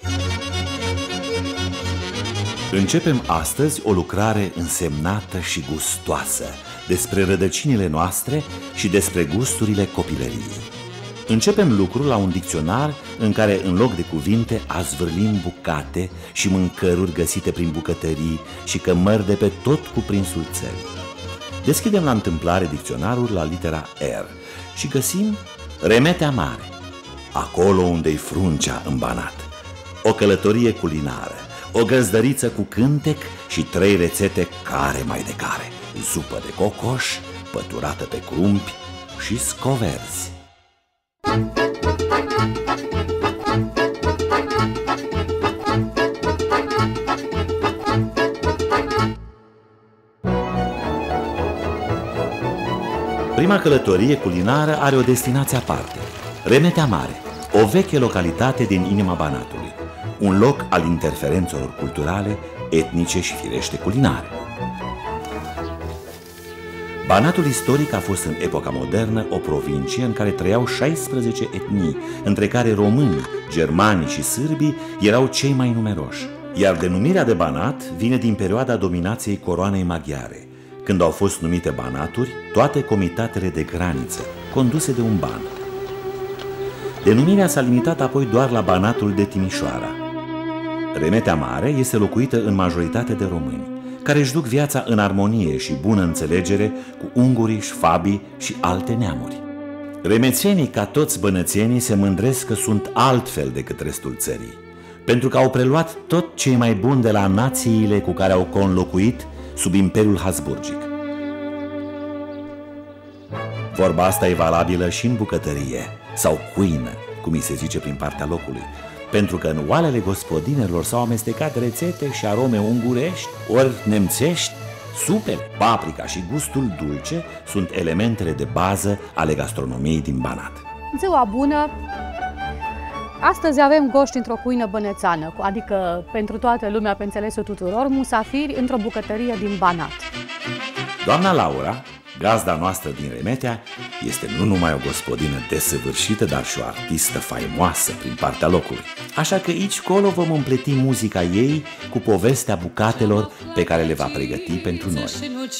Începem astăzi o lucrare însemnată și gustoasă despre rădăcinile noastre și despre gusturile copilăriei. Începem lucrul la un dicționar în care, în loc de cuvinte, azvârlim bucate și mâncăruri găsite prin bucătării și cămări de pe tot cuprinsul țării. Deschidem la întâmplare dicționarul la litera R și găsim remetea mare, acolo unde-i fruncea în Banat, o călătorie culinară, o găzdăriță cu cântec și 3 rețete care mai de care: zupă de cocoș, păturată pe crumpi și scoverzi. Prima călătorie culinară are o destinație aparte, Remetea Mare, o veche localitate din inima Banatului, un loc al interferențelor culturale, etnice și firește culinare. Banatul istoric a fost în epoca modernă o provincie în care trăiau 16 etnii, între care românii, germanii și sârbii erau cei mai numeroși. Iar denumirea de Banat vine din perioada dominației coroanei maghiare, când au fost numite banaturi toate comitatele de graniță, conduse de un ban. Denumirea s-a limitat apoi doar la Banatul de Timișoara. Remetea Mare este locuită în majoritate de români, care își duc viața în armonie și bună înțelegere cu ungurii, șfabii și alte neamuri. Remețenii, ca toți bănățenii, se mândresc că sunt altfel decât restul țării, pentru că au preluat tot ce e mai bun de la națiile cu care au conlocuit sub Imperiul Habsburgic. Vorba asta e valabilă și în bucătărie, sau cuină, cum îi se zice prin partea locului, pentru că în oalele gospodinelor s-au amestecat rețete și arome ungurești, ori nemțești. Supele, paprika și gustul dulce sunt elementele de bază ale gastronomiei din Banat. Ziua bună! Astăzi avem goști într-o cuină bănețeană, adică pentru toată lumea, pe înțelesul tuturor, musafiri într-o bucătărie din Banat. Doamna Laura, gazda noastră din Remetea, este nu numai o gospodină desăvârșită, dar și o artistă faimoasă prin partea locului. Așa că aici colo vom împleti muzica ei cu povestea bucatelor pe care le va pregăti pentru noi.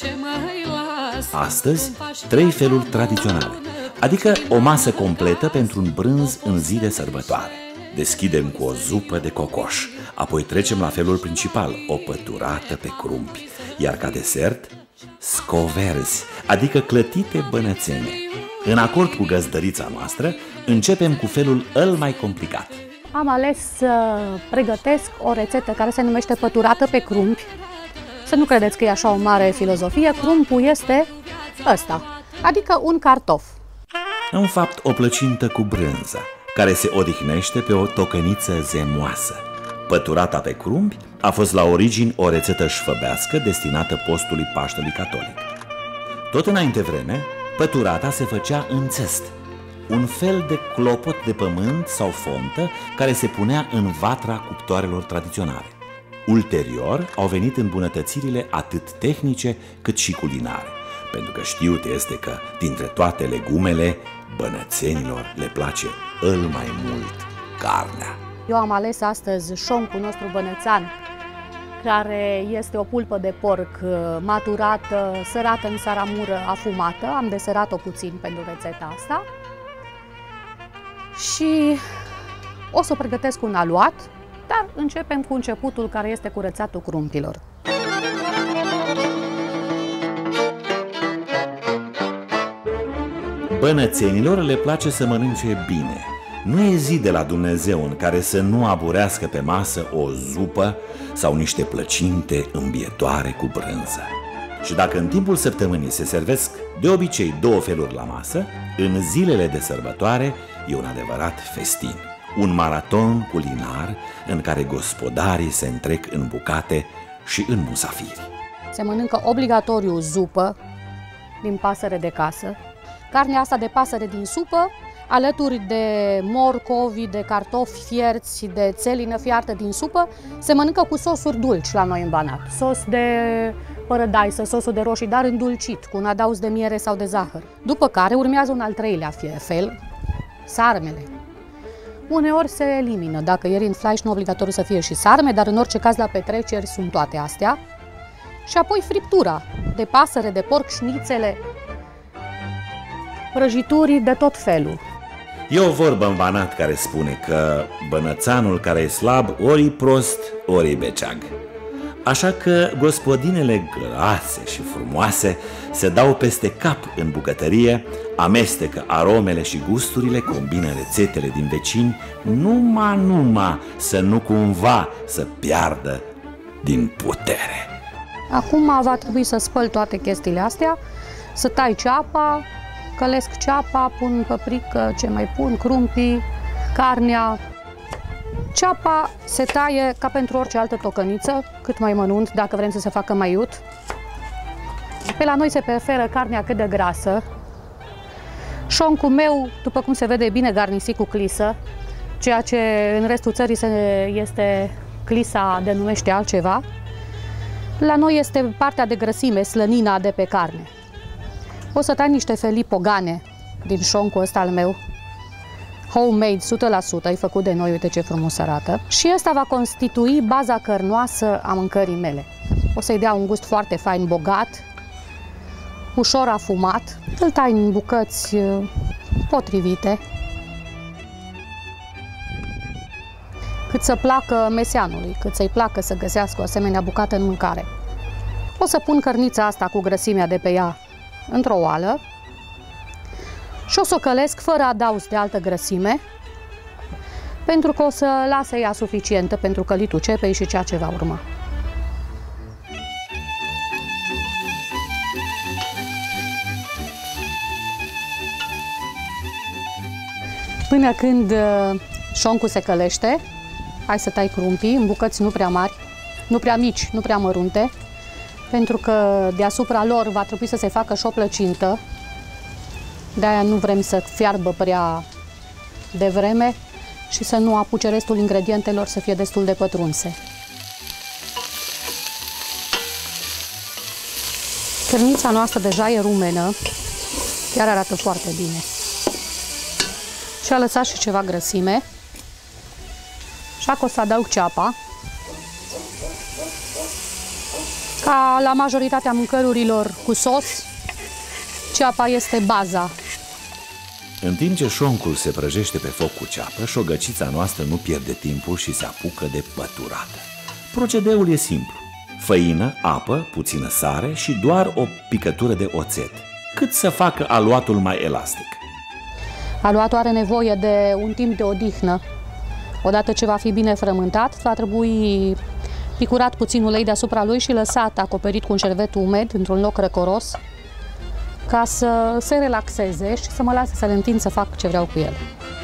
Astăzi, 3 feluri tradiționale, adică o masă completă pentru un brânz în zi de sărbătoare. Deschidem cu o zupă de cocoș, apoi trecem la felul principal, o păturată pe crumpi, iar ca desert, scoverzi, adică clătite bănățene. În acord cu găzdărița noastră, începem cu felul îl mai complicat. Am ales să pregătesc o rețetă care se numește păturată pe crumpi. Să nu credeți că e așa o mare filozofie, crumpul este ăsta, adică un cartof. În fapt, o plăcintă cu brânză, care se odihnește pe o tocăniță zemoasă. Păturata pe crumpi a fost la origini o rețetă șfăbească destinată postului Paștelui Catolic. Tot înainte vreme, păturata se făcea în țest, un fel de clopot de pământ sau fontă care se punea în vatra cuptoarelor tradiționale. Ulterior au venit îmbunătățirile atât tehnice cât și culinare, pentru că știut este că, dintre toate legumele, bănățenilor le place îl mai mult carnea. Eu am ales astăzi șoncul nostru bănățean, care este o pulpă de porc maturată, sărată în saramură afumată. Am deserat-o puțin pentru rețeta asta. Și o să o pregătesc un aluat, dar începem cu începutul, care este curățatul crumpilor. Bănățenilor le place să mănânce bine. Nu e zi de la Dumnezeu în care să nu aburească pe masă o zupă sau niște plăcinte îmbietoare cu brânză. Și dacă în timpul săptămânii se servesc de obicei 2 feluri la masă, în zilele de sărbătoare e un adevărat festin, un maraton culinar în care gospodarii se întrec în bucate și în musafiri. Se mănâncă obligatoriu zupă din pasăre de casă, carnea asta de pasăre din supă, alături de morcovi, de cartofi fierți, de țelină fiartă din supă, se mănâncă cu sosuri dulci la noi în Banat. Sos de părădaisă, sosul de roșii, dar îndulcit, cu un adaos de miere sau de zahăr. După care urmează un al 3-lea fel, sarmele. Uneori se elimină. Dacă e rindfleisch, nu obligatoriu să fie și sarme, dar în orice caz la petreceri sunt toate astea. Și apoi friptura de pasăre, de porc, șnițele, prăjituri de tot felul. E o vorbă în Banat care spune că bănățanul care e slab ori e prost, ori e beceag. Așa că gospodinele grase și frumoase se dau peste cap în bucătărie, amestecă aromele și gusturile, combină rețetele din vecini, numai să nu cumva să piardă din putere. Acum va trebui să spăl toate chestiile astea, să tai ceapa, călesc ceapa, pun paprică, ce mai pun, crumpii, carnea. Ceapa se taie ca pentru orice altă tocăniță, cât mai mănunt, dacă vrem să se facă mai iut. Pe la noi se preferă carnea cât de grasă. Șoncul meu, după cum se vede, bine garnisit cu clisă, ceea ce în restul țării este clisa denumește altceva. La noi este partea de grăsime, slănina de pe carne. O să tai niște felii pogane din șoncul ăsta al meu. Homemade, 100%, e făcut de noi, uite ce frumos arată. Și ăsta va constitui baza cărnoasă a mâncării mele. O să-i dea un gust foarte fain, bogat, ușor afumat. Îl tai în bucăți potrivite, cât să placă meseanului, cât să-i placă să găsească o asemenea bucată în mâncare. O să pun cărnița asta cu grăsimea de pe ea într-o oală și o să o călesc fără adaos de altă grăsime, pentru că o să lasă ea suficientă pentru călitul cepei și ceea ce va urma. Până când șoncul se călește, hai să tai crumpii în bucăți nu prea mari, nu prea mici, nu prea mărunte, pentru că deasupra lor va trebui să se facă și o plăcintă. De-aia nu vrem să fiarbă prea devreme și să nu apuce restul ingredientelor să fie destul de pătrunse. Cărnița noastră deja e rumenă, chiar arată foarte bine. Și a lăsat și ceva grăsime. Așa că o să adaug ceapa. Ca la majoritatea mâncărurilor cu sos, ceapa este baza. În timp ce șoncul se prăjește pe foc cu ceapă, șogăcița noastră nu pierde timpul și se apucă de păturată. Procedeul e simplu. Făină, apă, puțină sare și doar o picătură de oțet, cât să facă aluatul mai elastic. Aluatul are nevoie de un timp de odihnă. Odată ce va fi bine frământat, va trebui picurat puțin ulei deasupra lui și lăsat acoperit cu un șervet umed într-un loc răcoros, ca să se relaxeze și să mă lase să-l întind să fac ce vreau cu el.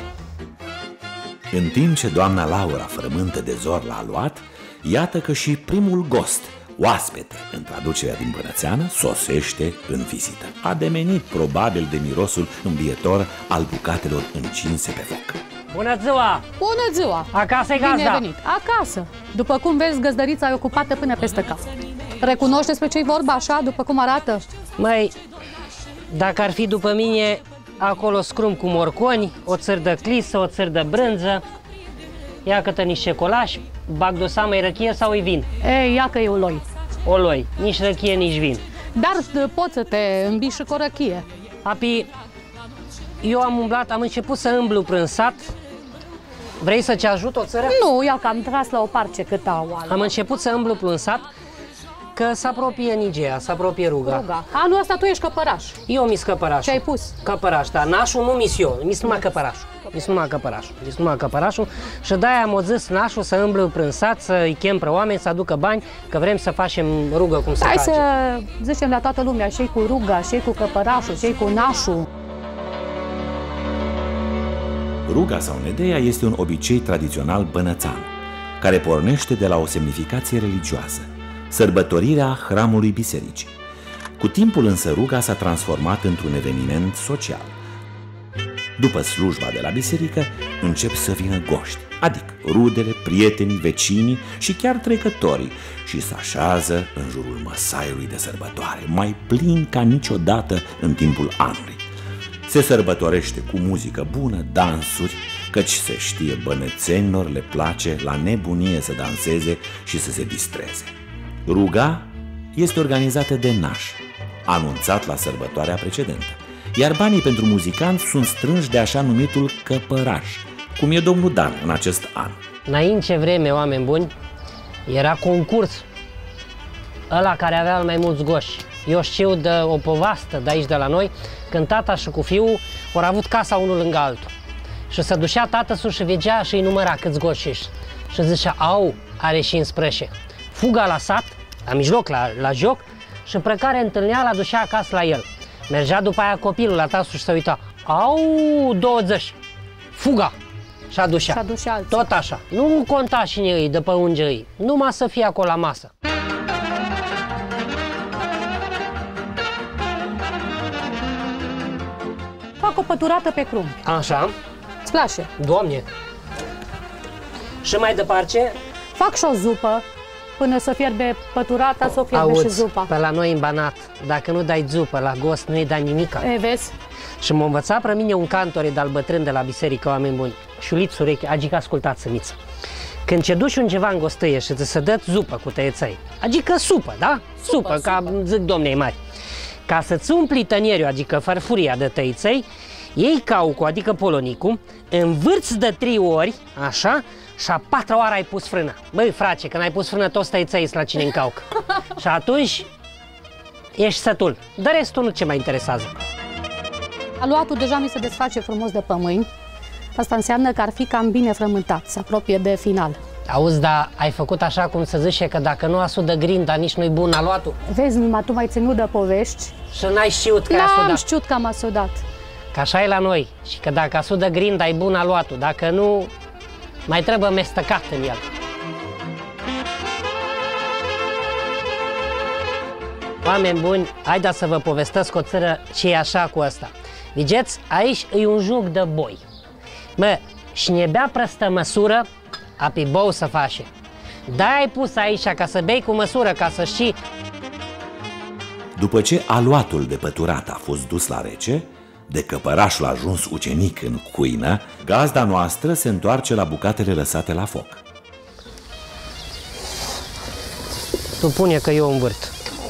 În timp ce doamna Laura frământă de zor la aluat, iată că și primul gost, oaspete, în traducerea din bănățeană, sosește în vizită. A demenit probabil de mirosul îmbietor al bucatelor încinse pe foc. Bună ziua! Bună ziua! Acasă e gazda! Bine venit! Acasă! După cum vezi, găzdărița e ocupată până peste cap. Recunoști despre ce-i vorba așa, după cum arată? Măi, dacă ar fi după mine, acolo scrum cu morconi, o țârdă clisă, o țârdă brânză, ia câtă niște colași, bag dosamă, răchie sau vin? Ei, ia că e uloi. Oloi, nici răchie, nici vin. Dar poți să te îmbiși cu o răchie. Api, eu am umblat, am început să îmblu prin sat. Vrei să-ți ajut o țără? Nu, ia că am tras la o parce câta oală. Am început să îmblu prin sat, că se apropie Nigea, se apropie Ruga. Anul ăsta tu ești căpăraș. Eu mi-s căpărașul. Ce ai pus? Căpăraș, dar nașul nu mi-s eu, mi-s numai căpărașul. Mi-s numai căpărașul și de-aia am zis nașul să îmblu prin sat, să-i chem pe oameni, să aducă bani, că vrem să facem rugă cum se face. Hai să zicem la toată lumea, și cu ruga, și cu căpărașul, și cu nașul. Ruga sau nedeia este un obicei tradițional bănățan, care pornește de la o semnificație religioasă, sărbătorirea hramului bisericii. Cu timpul însă ruga s-a transformat într-un eveniment social. După slujba de la biserică, încep să vină goști, adică rudele, prietenii, vecinii și chiar trecătorii, și se așează în jurul măsaiului de sărbătoare, mai plin ca niciodată în timpul anului. Se sărbătorește cu muzică bună, dansuri, căci se știe, bănețenilor le place la nebunie să danseze și să se distreze. Ruga este organizată de naș, anunțat la sărbătoarea precedentă, iar banii pentru muzicanți sunt strânși de așa numitul căpăraș, cum e domnul Dan în acest an. Înainte vreme, oameni buni, era concurs. Ăla care avea mai mulți goși. Eu știu de o povastă de aici de la noi, când tata și cu fiul au avut casa unul lângă altul. Și se ducea tată și vedea și îi număra câți goși ești. Și zicea, au, are și în sprășe. Fuga la sat, la mijloc, la joc, și pe care întâlnea, la ducea acasă la el. Mergea după aia copilul la tasul și se uita, au, 20, fuga. Și aducea. Tot așa. Nu conta cine îi, de pe unge îi, numai să fie acolo la masă. Fac o păturată pe crumbi. Așa. Îți place? Doamne! Și mai departe? Fac și o zupă, până să fierbe păturata, să o fierbe și zupa. Pe la noi în Banat, dacă nu dai zupă la gos, nu-i dai nimica. E, vezi? Și m-a învățat pe mine un cantor de-al bătrân de la biserică, oameni buni, șuliți urechi, adică ascultați miță. Când ce duci undeva în gostăie și ți se dă zupă cu tăieței, adică supă, da? Supă, ca zic domnei mari. Ca să-ți umpli tănieriul, adică farfuria de tăiței, iei caucul, adică polonicul, învârți de 3 ori, așa, și a 4-a oară ai pus frână. Băi, frate, când ai pus frână, toți tăiței la cine în cauc. Și atunci ești sătul. De restul nu ce mai interesează. Aluatul deja mi se desface frumos de pe mâini. Asta înseamnă că ar fi cam bine frământat, se apropie de final. Auzi, dar ai făcut așa cum se zice, că dacă nu asudă grinda, nici nu-i bun aluatul? Vezi, numai tu mai ținut de povești. Și n-ai știut că ai asudat. N-am știut că am asudat. Că așa e la noi. Și că dacă asudă grinda, e bun aluatul. Dacă nu, mai trebuie mestecat în el. Oameni buni, haideți să vă povestesc o țără ce e așa cu asta. Vedeți, aici e un joc de boi. Mă, și ne bea prăstă măsură, api bou să face. Da, ai pus aici ca să bei cu măsură, ca să știi. După ce aluatul de păturată a fost dus la rece, de căpărașul a ajuns ucenic în cuină, gazda noastră se întoarce la bucatele lăsate la foc. Tu pune că eu învârt.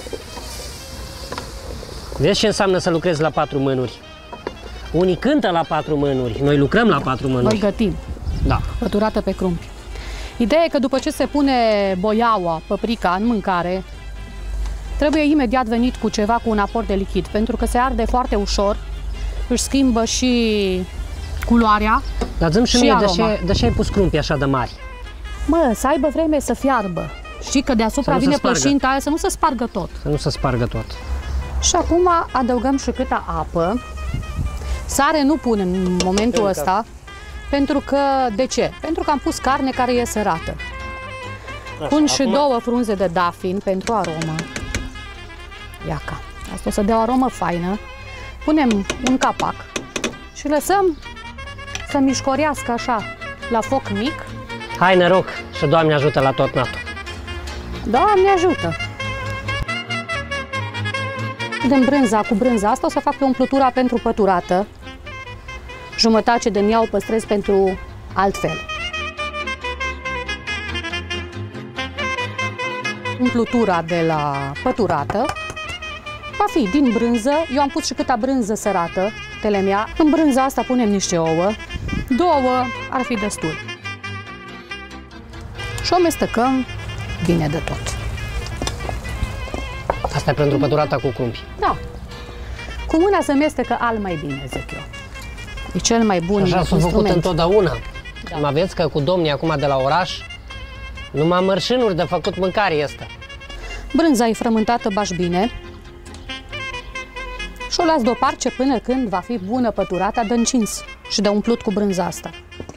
Vezi ce înseamnă să lucrezi la 4 mânuri? Unii cântă la 4 mânuri, noi lucrăm la 4 mânuri. Noi gătim. Da. Păturată pe crumpi. Ideea e că după ce se pune boiaua, păprica în mâncare, trebuie imediat venit cu ceva, cu un aport de lichid, pentru că se arde foarte ușor, își schimbă și culoarea. Dar zi-mi și mie, de ce ai pus crumpi așa de mari? Mă, să aibă vreme să fiarbă. Știi că deasupra vine plășinta aia, să nu se spargă tot. Să nu se spargă tot. Și acum adăugăm și câta apă. Sare nu pun în momentul ăsta, pentru că, de ce? Pentru că am pus carne care e sărată. Pun și 2 frunze de dafin pentru aromă. Iaca. Asta o să dea o aromă faină. Punem un capac și lăsăm să mișcorească așa, la foc mic. Hai noroc și Doamne ajută la tot natul. Doamne ajută! Punem brânza, cu brânza asta o să fac o umplutura pentru păturată. Jumătate din ea o păstrez pentru altfel. Umplutura de la păturată va fi din brânză. Eu am pus și câta brânză sărată, telemea. În brânza asta punem niște ouă. 2 ar fi destul. Și o amestecăm bine de tot. Asta e pentru păturata cu crumpi. Da. Cu mâna se mestecă al mai bine, zic eu. E cel mai bun instrument. Așa s-a făcut întotdeauna. Da. Mă aveți că cu domnii acum de la oraș, numai mărșinuri de făcut mâncare este. Brânza e frământată baș bine și o las deoparte până când va fi bună păturata de încins și de umplut cu brânza asta.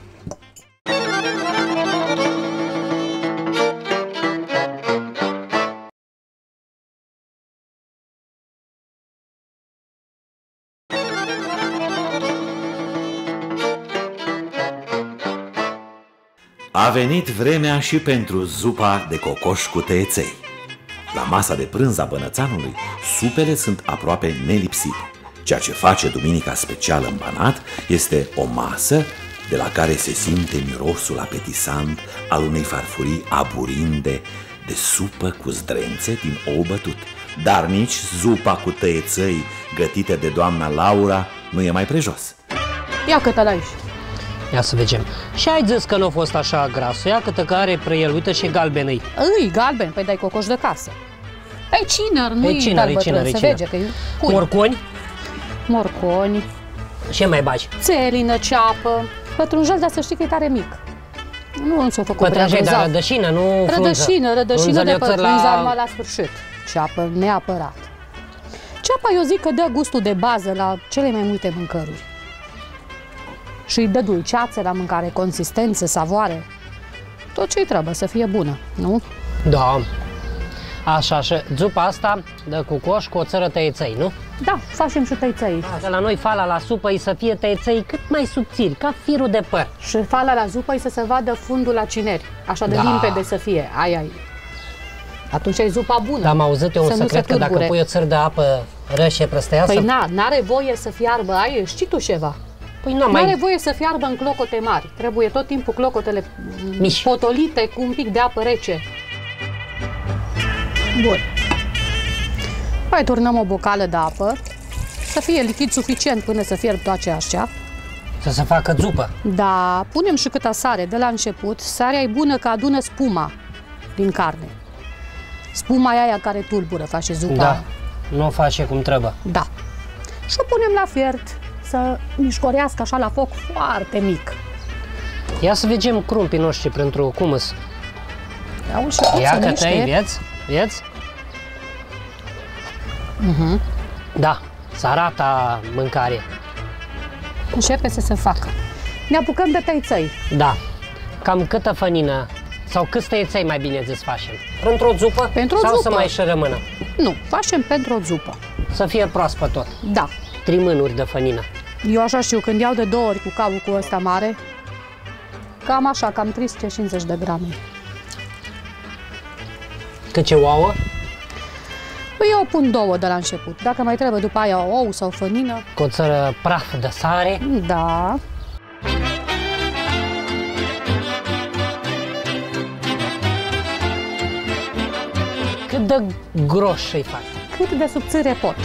A venit vremea și pentru zupa de cocoș cu tăieței. La masa de prânz a bănățanului, supele sunt aproape nelipsite. Ceea ce face duminica specială în Banat este o masă de la care se simte mirosul apetisant al unei farfurii aburinde de supă cu zdrențe din ou bătut. Dar nici zupa cu tăiețăi gătite de doamna Laura nu e mai prejos. Ia câtă la aici. Ia să vedem. Și ai zis că nu a fost așa grasă, ia câtă care preel, uite și galbenii. Îi, galben, păi dai cocoș de casă. Păi cinăr, nu-i dar bătrân, se vede că e cui. Morconi. Morconi. Ce mai bagi? Țelină, ceapă. Pătrunjel, dar să știi că e tare mic. Nu s-o făcut prea Pătrunjel, dar grozav. rădășină, nu frunză. Rădășină de pătrunjel la sfârșit. Ceapă, neapărat. Ceapa, eu zic că dă gustul de bază la cele mai multe mâncăruri. Și îi dă dulceață la mâncare, consistență, savoare. Tot ce-i trebuie să fie bună, nu? Da. Așa, și zupa asta dă cu coș cu o țără tăieței, nu? Da, facem și tăițăi. De la noi fala la supă e să fie tăieței cât mai subțiri, ca firul de păr. Și fala la zupă e să se vadă fundul la cineri. Așa de limpede să fie. Ai. Atunci ai zupa bună. Dar am auzit eu un secret că dacă pui o țără de apă rășie prăstăiasă... Păi n-are voie să fie arbă, știi tu ceva? Păi n-are voie să fie arbă în clocote mari. Trebuie tot timpul clocotele mici, potolite cu un pic de apă rece. Bun. Mai turnăm o bucală de apă, să fie lichid suficient până să fierb toate astea. Să se facă zupă. Da, punem și câtă sare de la început. Sarea e bună că adună spuma din carne. Spuma e aia care tulbură, face zupa. Da, nu o face cum trebuie. Da. Și o punem la fiert să mișcorească așa la foc foarte mic. Ia să vedem crumpii noștri pentru cumus. Ia că tăi, vieți? Da, să arată mâncare. Începe să se facă. Ne apucăm de tăițăi. Da. Cam câtă fănină sau câți tăițăi mai bine zis facem? Pentru o zupă? Pentru o sau zupă. Să mai și rămână? Nu, facem pentru o zupă. Să fie proaspăt tot. Da. 3 mânuri de fănină. Eu așa știu, când iau de 2 ori cu cavul cu ăsta mare, cam așa, cam 350 de grame. Câte ouă? Păi eu pun 2 de la început. Dacă mai trebuie după aia ou sau fănină. Cu o țără praf de sare. Da. Cât de gros îi fac? Cât de subțire pot.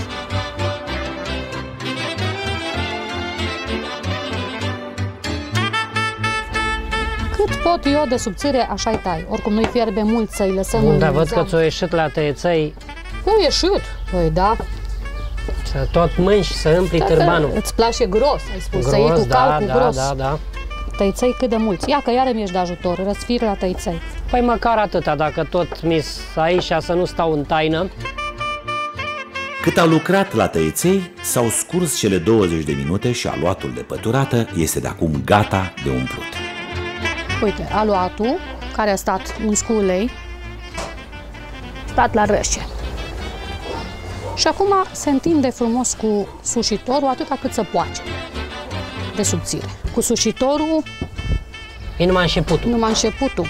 Cât pot eu de subțire, așa-i tai. Oricum nu-i fierbe mult să-i lăsăm în Da, văd că ți-o ieșit la tăiețăi. Nu ieșit? Păi da. Să tot mânci, să împli târbanul. Îți place gros, ai spus, Gros, să iei tu cal cu gros. Da. Tăițăi cât de mulți. Ia că iară mi-ești de ajutor, răsfir la tăițăi. Păi măcar atâta, dacă tot mi-s aici să nu stau în taină. Cât au lucrat la tăieței, s-au scurs cele 20 de minute și aluatul de păturată este de acum gata de umplut. Uite, aluatul, care a stat un sculei, stat la rășe. Și acum se întinde frumos cu sușitorul atâta cât să poate de subțire. Cu sușitorul E numai începutul. numai începutul.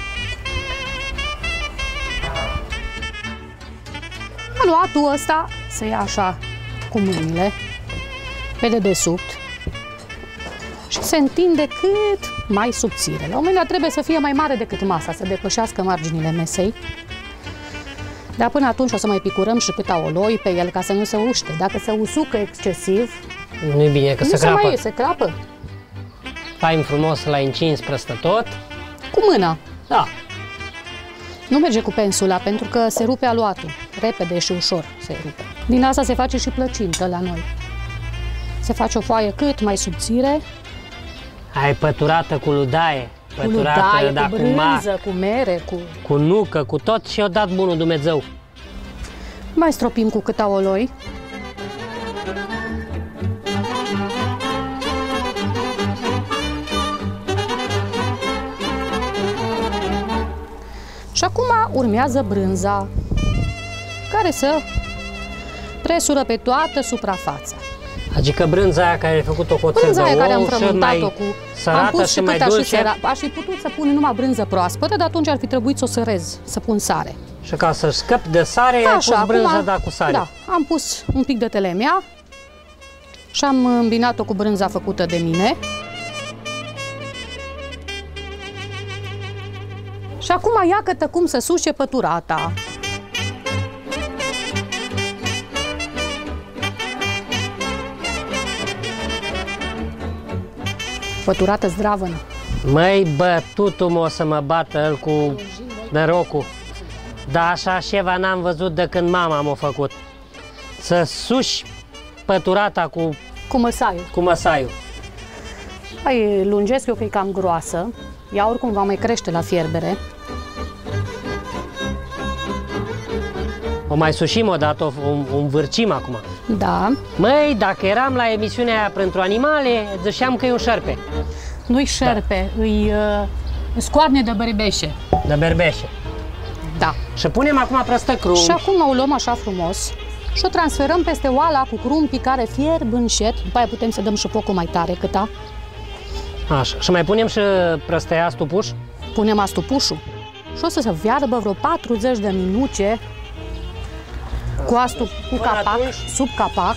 Aluatul ăsta se ia așa cu mâinile pe dedesubt și se întinde cât mai subțire. La un moment dat trebuie să fie mai mare decât masa, să depășească marginile mesei. Dar până atunci o să mai picurăm și câta oloi pe el ca să nu se uște. Dacă se usucă excesiv, Nu-i bine că nu se se crapă. mai se crapă. Fain frumos la încins prăstă tot. Cu mâna. Da. Nu merge cu pensula, pentru că se rupe aluatul. Repede și ușor se rupe. Din asta se face și plăcintă la noi. Se face o foaie cât mai subțire, Ai păturată cu ludaie. cu ludaie, da, cu cu mac, brânză, cu mere, cu nucă, cu tot și-o dat bunul Dumnezeu. Mai stropim cu câta oloi. Și acum urmează brânza, care să presură pe toată suprafața. Adică brânza aia care ai făcut-o cu o țel de Brânza aia care am ou și frământat-o mai cu... sărată am pus și și mai câta și dulce. Aș fi putut să pun numai brânză proaspătă, dar atunci ar fi trebuit să o sărez, să pun sare. Și ca să scăpi de sare, ai pus brânza, da, cu sare. Da, am pus un pic de telemea și am îmbinat-o cu brânza făcută de mine. Și acum iată cum să suce păturata. Păturată zdravănă. Măi, bătutul mă o să mă bată el cu nărocul. Dar așa ceva n-am văzut de când mama m-a făcut. Să suși păturata cu măsaiul. Cu măsaiul. Păi, lungesc eu că e cam groasă. Ea oricum va mai crește la fierbere. O mai sușim odată, o învârcim acum. Da. Măi, dacă eram la emisiunea aia pentru animale, ziceam că e un șerpe. Nu-i șerpe, da. Îi scoarne de berbeșe. De berbeșe. Da. Și punem acum prăstăcrunchi. Și acum o luăm așa frumos și o transferăm peste oala cu crumpii care fierb încet. După aia putem să dăm și focul mai tare câta. Așa. Și mai punem și prăstăia astupuș? Punem astupușul. Și o să se fiarbă vreo 40 de minute cu capac, sub capac,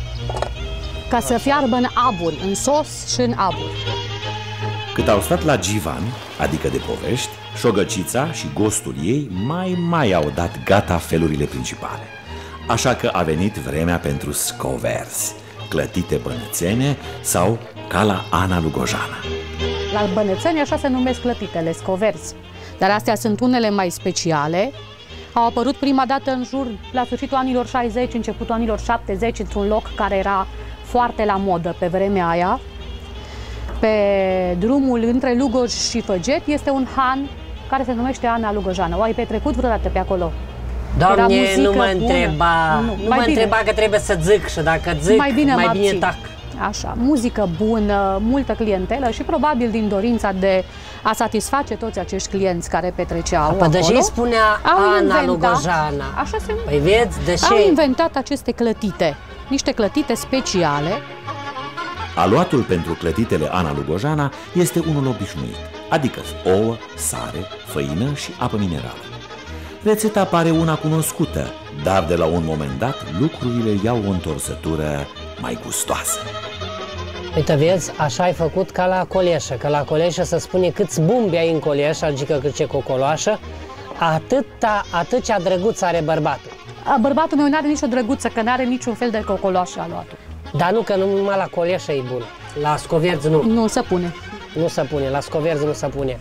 ca să fiarbă în aburi, în sos și în aburi. Cât au stat la Givan, adică de povești, șogăcița și gostul ei mai au dat gata felurile principale. Așa că a venit vremea pentru scoverzi, clătite bănățene sau ca la Ana Lugojana. La bănățeni așa se numesc clătitele, scoverzi. Dar astea sunt unele mai speciale. Au apărut prima dată la sfârșitul anilor 60, începutul anilor 70, într-un loc care era foarte la modă pe vremea aia. Pe drumul între Lugoj și Făget este un han care se numește Ana Lugojana. O ai petrecut vreodată pe acolo? Doamne, nu mă întreba, nu mă întreba că trebuie să zic și dacă zic, mai bine tac. Așa, muzică bună, multă clientelă și probabil din dorința de a satisface toți acești clienți care petreceau acolo. Deși spunea Ana Lugojana. Așa se numește. Păi vezi, deși au inventat aceste clătite, niște clătite speciale. Aluatul pentru clătitele Ana Lugojana este unul obișnuit, adică ouă, sare, făină și apă minerală. Rețeta pare una cunoscută, dar de la un moment dat lucrurile iau o întorsătură mai gustoasă. Uite, vezi, așa ai făcut ca la coleșă, că la coleșă se spune câți bumbi ai în coleșă, adică cât ce cocoloașă, atâția drăguț are bărbatul. Bărbatul meu n-are nicio drăguță, că n-are niciun fel de cocoloașă aluatul. Dar nu, că numai la coleșă e bun. La scoverzi nu. Nu se pune. Nu se pune, la scoverzi nu se pune.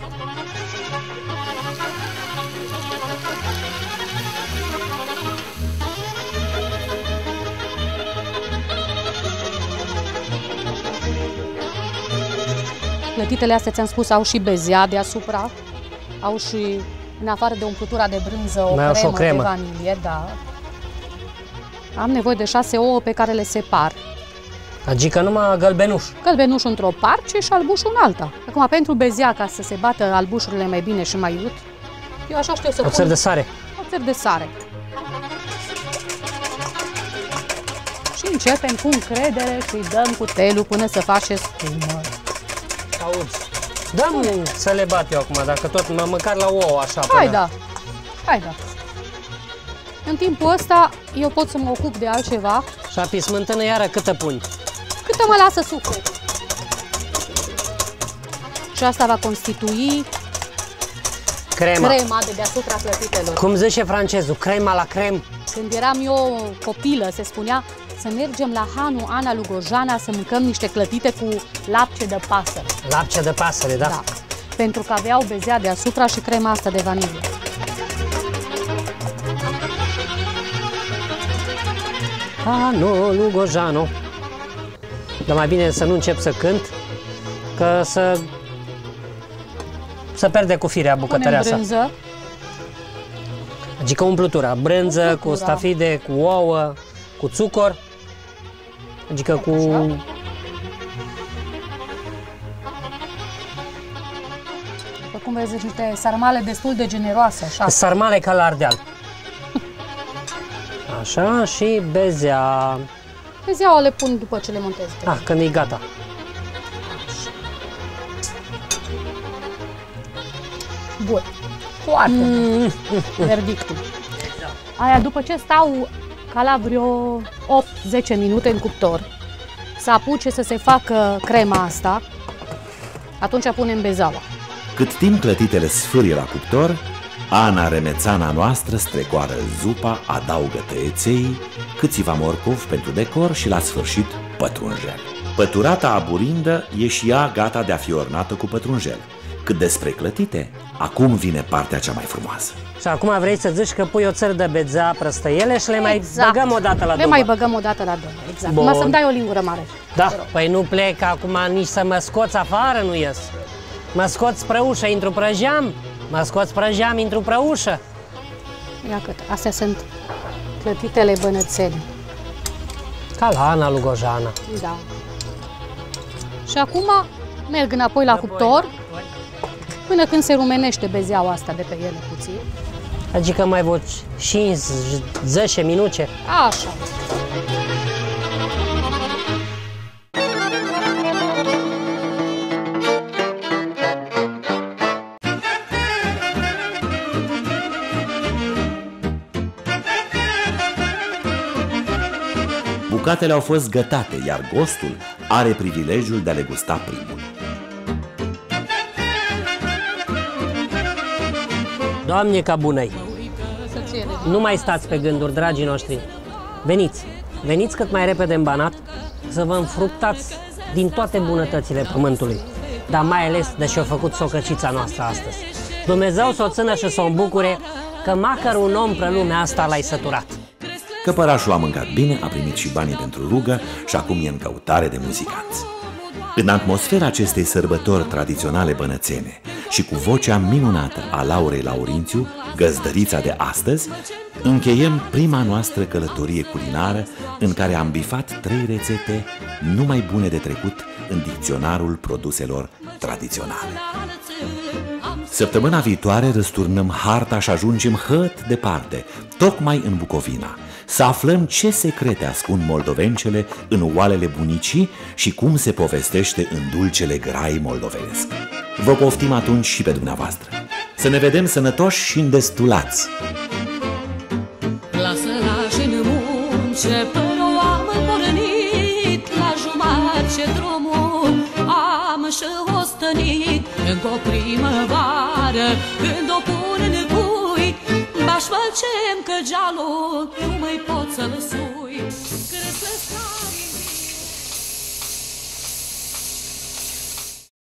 Clătitele astea, ți-am spus, au și bezea deasupra, au și, în afară de umplutura de brânză, o cremă de vanilie, da. Am nevoie de 6 ouă pe care le separ. Adică numai gălbenuș. Gălbenuș într-o parte și albușul în alta. Acum, pentru bezea, ca să se bată albușurile mai bine și mai iut, eu așa știu să pun... Oțel de sare. Oțel de sare. Și începem cu încredere și îi dăm cu telul până să face spumă. Auzi, dă-mi să le bat eu acum, dacă tot, măcar la ouă așa. Hai da, hai da. În timpul ăsta eu pot să mă ocup de altceva. Și a pismântână iară câtă puni? Câtă mă lasă suflet. Și asta va constitui crema de deasupra clătitelor. Cum zice francezul, crema la crem. Când eram eu copilă, se spunea să mergem la hanul Ana Lugojana să mâncăm niște clătite cu lapte de pasăre. Lapte de pasăre, da? Da. Pentru că aveau bezea deasupra și crema asta de vanilie. Ana Lugojana. Dar mai bine să nu încep să cânt, că să perde cu firea bucătăreasa. Punem brânză. Adică umplutura, brânză cu stafide, cu ouă, cu țucor, adică cu... După cum vezi, niște sarmale destul de generoase, așa. Sarmale ca la Ardeal. Așa, și bezea. Bezeaua le pun după ce le montez. Când e gata. Bun. Foarte bun. Verdictul. Aia, după ce stau ca la vreo 8-10 minute în cuptor, să apuce să se facă crema asta, atunci punem bezeaua. Cât timp clătitele sfârie la cuptor, Ana remețana noastră strecoară zupa, adaugă tăieței, câțiva morcov pentru decor și la sfârșit pătrunjel. Păturata aburindă e și ea gata de a fi ornată cu pătrunjel. Cât despre clătite, acum vine partea cea mai frumoasă. Și acum vrei să zici că pui o țără de bețea prăstăiele și le mai băgăm o dată la dobă. Le mai băgăm o dată la dobă, exact. Numai să-mi dai o lingură mare. Da, păi nu plec acum nici să mă scoți afară, nu ies. Mă scoți spre ușă, intru pe geam, mă scoți spre geam, intru pe ușă. Ia cât, astea sunt clătitele bănățene. Ca la Ana lui Gojana. Da. Și acum merg înapoi la cuptor, până când se rumenește bezeaua asta de pe ele puțin. Adică mai voci 5-10 minute. Așa. Bucatele au fost gătate, iar gostul are privilegiul de a le gusta primul. Doamne, ca bună-i! Nu mai stați pe gânduri, dragii noștri. Veniți, veniți cât mai repede în Banat să vă înfruptați din toate bunătățile pământului, dar mai ales de ce-a făcut socăcița noastră astăzi. Dumnezeu să o țină și să o îmbucure că măcar un om pe lumea asta l-ai săturat. Căpărașul a mâncat bine, a primit și banii pentru rugă și acum e în căutare de muzicanți. În atmosfera acestei sărbători tradiționale bănățene și cu vocea minunată a Laurei Laurințiu, găzdărița de astăzi, încheiem prima noastră călătorie culinară în care am bifat 3 rețete numai bune de trecut în dicționarul produselor tradiționale. Săptămâna viitoare răsturnăm harta și ajungem hăt departe, tocmai în Bucovina, să aflăm ce secrete ascund moldovencele în oalele bunicii și cum se povestește în dulcele grai moldovenesc. Vă poftim atunci și pe dumneavoastră. Să ne vedem sănătoși și îndestulați! La sărași în munce, până am pornit, la jumătate drumul am și ostănit. Încă o primăvară, când o pun în cui, baș făcem că gealul nu mai pot să-l